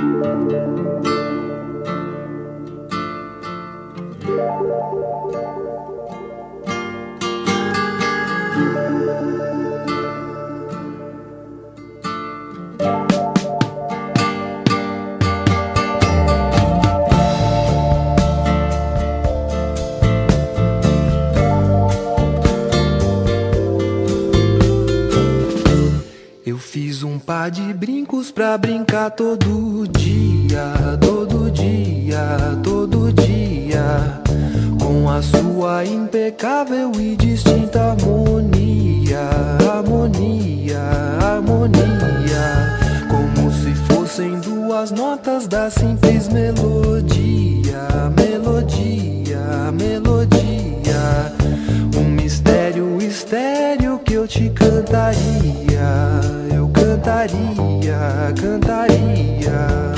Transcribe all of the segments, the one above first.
Eu fiz um par de brincos pra brincar todo dia, todo dia, todo dia, com a sua impecável e distinta harmonia, harmonia, harmonia, como se fossem duas notas da simples melodia, melodia, melodia, um mistério estéreo que eu te cantaria, eu cantaria, cantaria.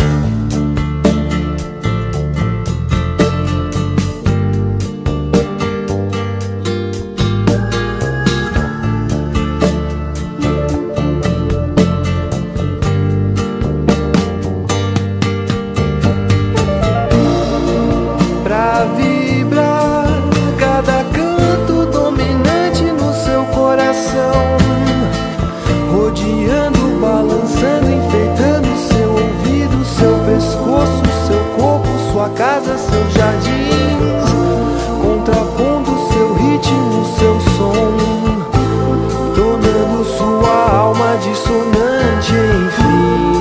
Pra vibrar cada canto dominante no seu coração, rodeando, balançando, enfeitando seu ouvido, seu pescoço, seu corpo, sua casa, seu jardim, contrapondo seu ritmo, seu som, tornando sua alma dissonante, enfim.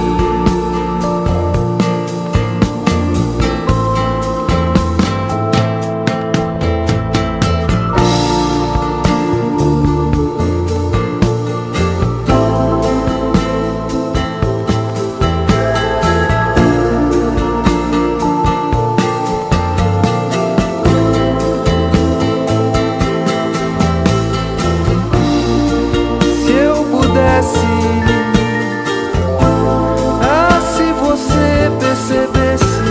Se você percebesse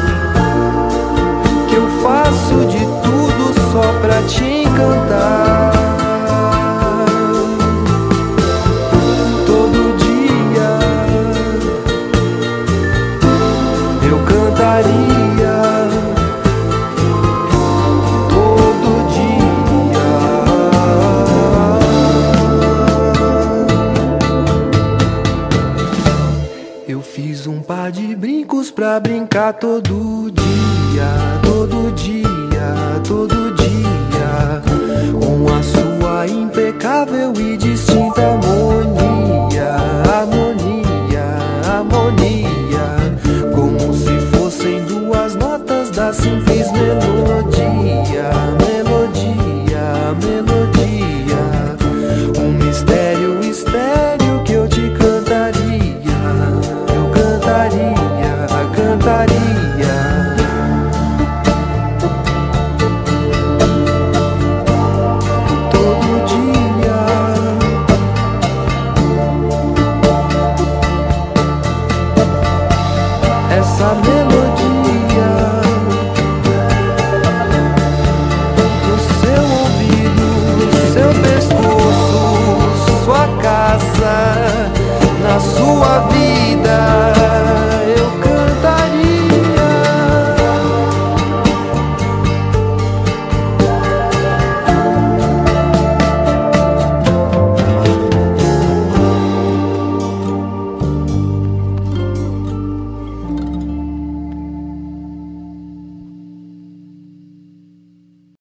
que eu faço de tudo só pra te encantar, todo dia eu cantaria, todo dia. Eu fiz um par de brincos pra brincar todo dia, todo dia, todo dia, com a sua impecável e distinta harmonia, harmonia, harmonia, como se fossem duas notas da simples melodia, melodia, melodia, um mistério estéreo que eu te cantaria, cantaria. Todo dia. Essa